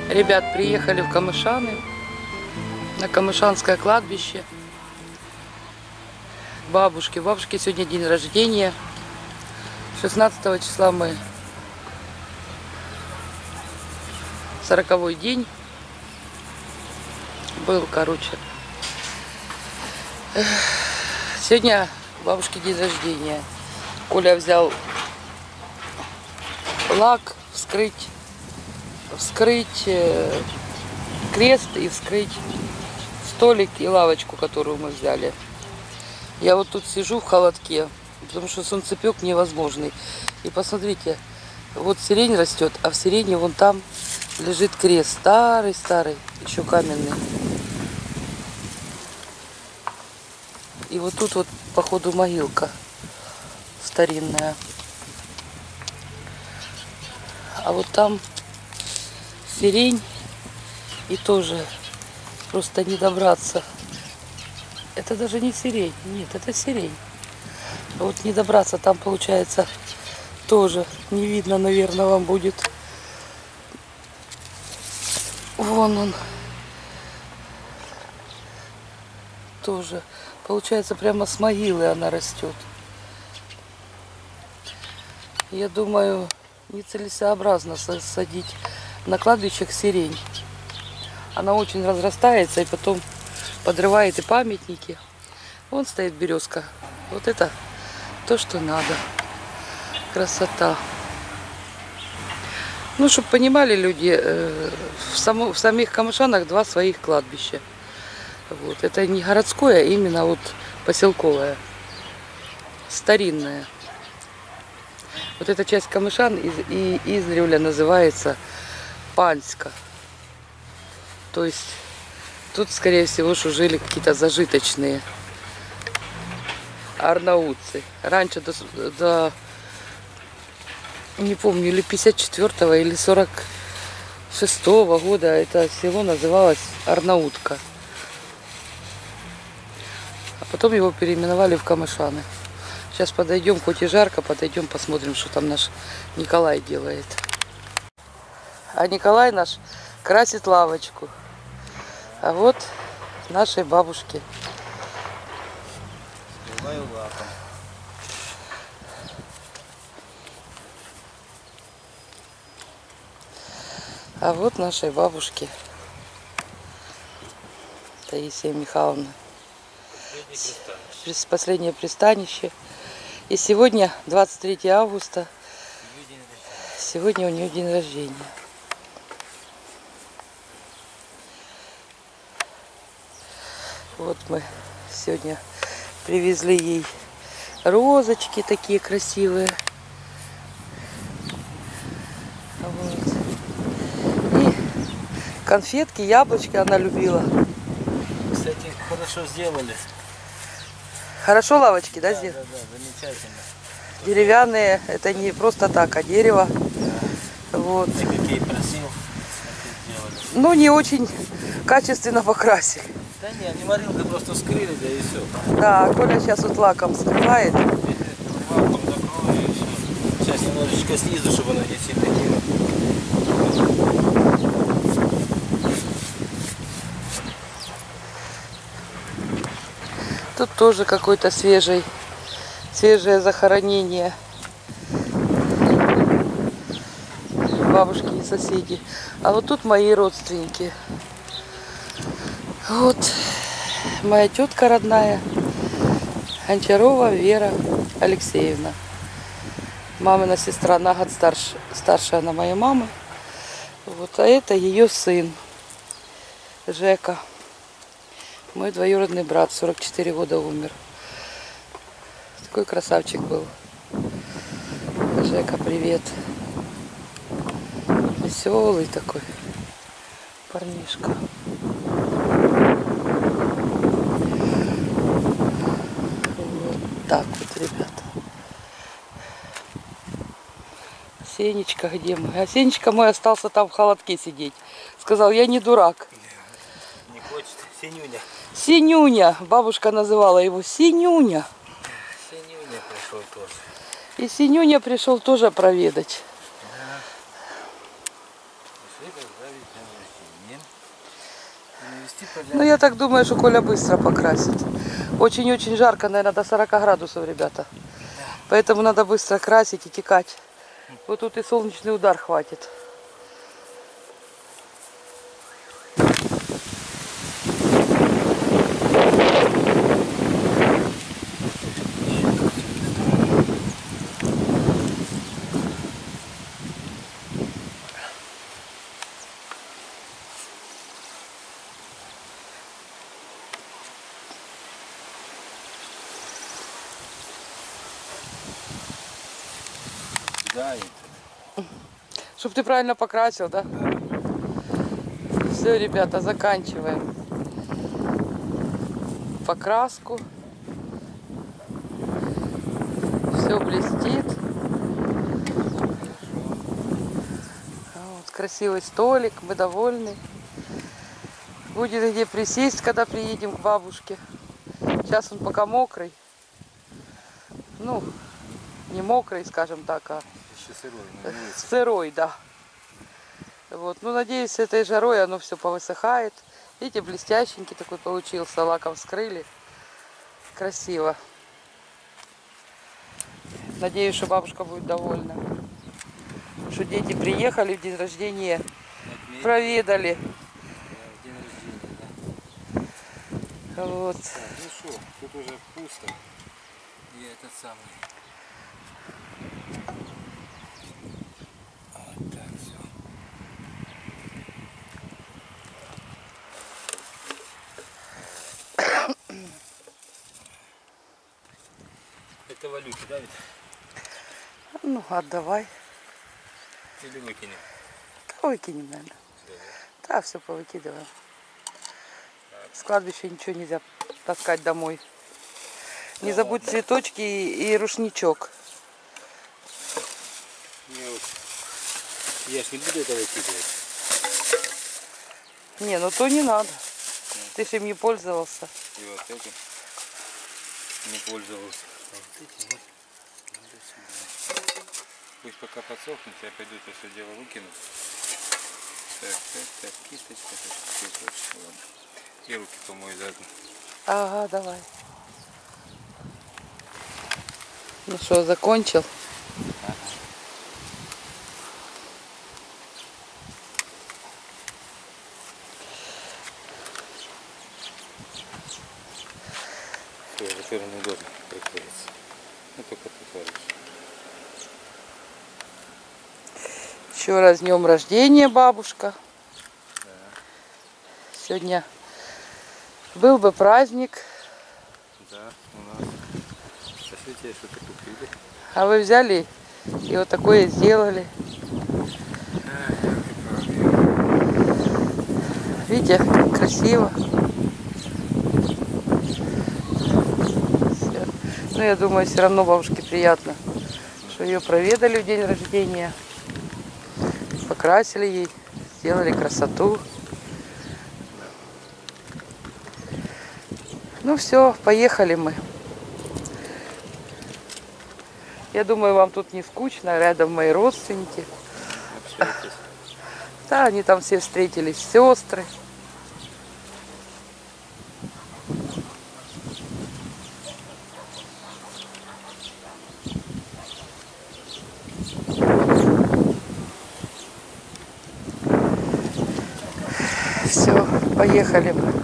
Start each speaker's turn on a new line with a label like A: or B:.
A: Ребят, приехали в Камышаны, на Камышанское кладбище. Бабушке. Бабушке сегодня день рождения. 16 числа мы 40-й день был, короче. Сегодня бабушке день рождения. Коля взял лак, вскрыть крест и вскрыть столик и лавочку, которую мы взяли. Я вот тут сижу в холодке, потому что солнцепек невозможный. И посмотрите, вот сирень растет, а в сирени вон там лежит крест. Старый, еще каменный. И вот тут вот, походу, могилка старинная. А вот там сирень, и тоже просто не добраться. Это даже не сирень, нет, это сирень. А вот не добраться, там получается тоже не видно, наверное, вам будет. Вон он. Тоже. Получается, прямо с могилы она растет. Я думаю, нецелесообразно садить на кладбищах сирень. Она очень разрастается и потом подрывает и памятники. Вон стоит березка. Вот это то, что надо. Красота. Ну, чтобы понимали люди, в самих Камышанах два своих кладбища. Вот. Это не городское, а именно вот поселковое. Старинное. Вот эта часть Камышан и издревле называется Панська. То есть тут, скорее всего, что жили какие-то зажиточные арнаутцы. Раньше до не помню, или 54-го, или 46-го года это село называлось Арнаутка. А потом его переименовали в Камышаны. Сейчас подойдем, хоть и жарко, подойдем, посмотрим, что там наш Николай делает. А Николай наш красит лавочку. А вот нашей бабушке. А вот нашей бабушке Таисия Михайловна. Последнее пристанище. И сегодня 23 августа. Сегодня у нее день рождения. Вот мы сегодня привезли ей розочки такие красивые. Вот. И конфетки, яблочки она любила.
B: Кстати, хорошо сделали.
A: Хорошо лавочки, да, сделали?
B: Да, замечательно.
A: Деревянные, это не просто так, а дерево.
B: Да.
A: Вот.
B: Я какие просил, сделали.
A: Ну, не очень качественно покрасили.
B: Да нет, не морилка, просто скрыли, да и все.
A: Да, Коля сейчас вот лаком скрывает.
B: Лаком закрою и все. Сейчас немножечко снизу, чтобы оно не сильно не...
A: Тут тоже какое-то свежее захоронение. Бабушки и соседи. А вот тут мои родственники. Вот моя тетка родная, Гончарова Вера Алексеевна. Мамина сестра на год старше она моей мамы. Вот, а это ее сын Жека. Мой двоюродный брат, 44 года умер. Такой красавчик был. Жека, привет. Веселый такой парнишка. Вот так вот, ребята. Сенечка, где мы? А Сенечка мой остался там в холодке сидеть. Сказал, я не дурак.
B: Не хочет. Синюня.
A: Синюня. Бабушка называла его Синюня.
B: Синюня пришел тоже.
A: И Синюня пришел тоже проведать.
B: Да. Пошли поздравить
A: Ну, я так думаю, что Коля быстро покрасит. Очень-очень жарко, наверное, до 40 градусов, ребята. Поэтому надо быстро красить и текать. Вот тут и солнечный удар хватит.
B: Да, и
A: Чтоб ты правильно покрасил, да? Все, ребята, заканчиваем покраску. Все блестит. Вот, красивый столик, мы довольны. Будет где присесть, когда приедем к бабушке. Сейчас он пока мокрый. Ну, не мокрый, скажем так, а
B: еще сырой, на улице.
A: сырой, да. Вот. Ну, надеюсь, с этой жарой оно все повысыхает. Видите, блестященький такой получился. Лаком вскрыли. Красиво. Надеюсь, что бабушка будет довольна. Что дети приехали в день рождения, проведали.
B: День рождения, да.
A: Вот.
B: Так, ну что, тут уже пусто. И этот самый. Вот так все. Это валюта, да, ведь?
A: Ну, отдавай.
B: Или выкинем?
A: Да, выкинем, наверное. Да, все повыкидываем. С кладбища ничего нельзя таскать домой. Не забудь цветочки и рушничок.
B: Я ж не буду это выкидывать.
A: Не, ну то не надо. Ты же им не пользовался.
B: И вот это не пользовался. А вот эти вот надо сюда. Пусть пока подсохнет, я пойду это все дело выкину. Так, кисточка, цветочки, ладно. И руки помою заодно.
A: Ага, давай. Ну что, закончил?
B: Ага. Все, теперь неудобно приходится. Ну только тут варишь.
A: Еще раз с днем рождения, бабушка.
B: Да.
A: Сегодня был бы праздник,
B: Да, у нас. Спасибо тебе, что ты купили.
A: а вы взяли и вот такое сделали. Видите, как красиво. Всё. Ну, я думаю, все равно бабушке приятно, что ее проведали в день рождения, покрасили ей, сделали красоту. Ну все, поехали мы. Я думаю, вам тут не скучно, рядом мои родственники.
B: Общайтесь.
A: Да, они там все встретились, сестры. Все, поехали мы.